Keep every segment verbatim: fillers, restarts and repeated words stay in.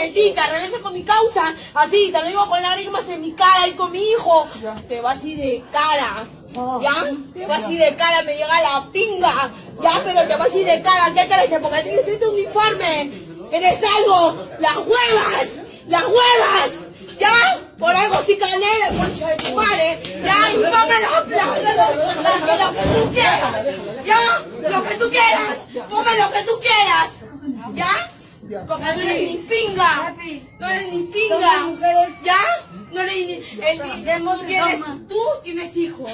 de ti, que arregles con mi causa. Así, te lo digo con lágrimas en mi cara y con mi hijo. Ya. Te vas así de cara. Ah, ¿Ya? Te vas así de cara, me llega la pinga. Ya, pero te vas así de cara. ¿Qué crees? Que porque tienes este uniforme. Eres algo. Las huevas. Las huevas. ¿Ya? Por algo sí canela, concha de tu madre. Ya, y ponme la plata, lo, la, lo que tú quieras. ¿Ya? Lo que tú quieras. Ponme lo que tú quieras. ¿Ya? Porque no eres ni pinga. No eres ni pinga. ¿Ya? No eres ni... El, tú, tienes, tú tienes hijos.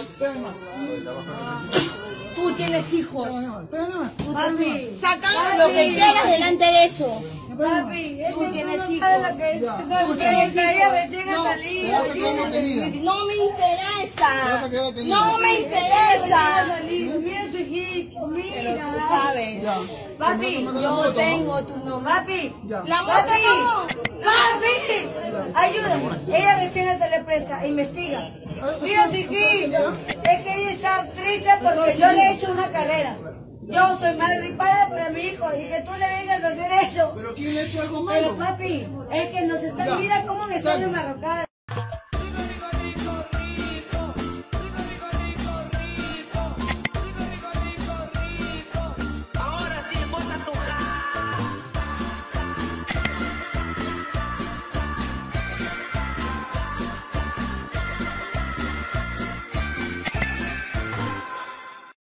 Tú tienes hijos. Papi, Saca papi, lo que quieras delante de eso. papi, Tú es que tienes tú no hijos. sabes lo que es. Ya, Eso escúchame. es que ella recién No, ha salido. te vas a quedar detenida. No me Te interesa. vas a quedar detenida. No me Recién ha interesa. salido. Mira tu hijito, Pero mira. tú sabes. Ya. Papi, Te mando la Yo moto, ¿no? tengo tu nombre. Papi, Ya. La moto papi, no. papi, ayúdame. Ella recién ha salido presa, investiga. Mira su hijito, es que ella está triste porque yo le he hecho una carrera. Yo soy madre ripada para mi hijo y que tú le vengas a hacer eso. ¿Pero quién le ha hecho algo Pero malo? papi, es que nos Ya. están, mira cómo me están Dale. enmarrocadas.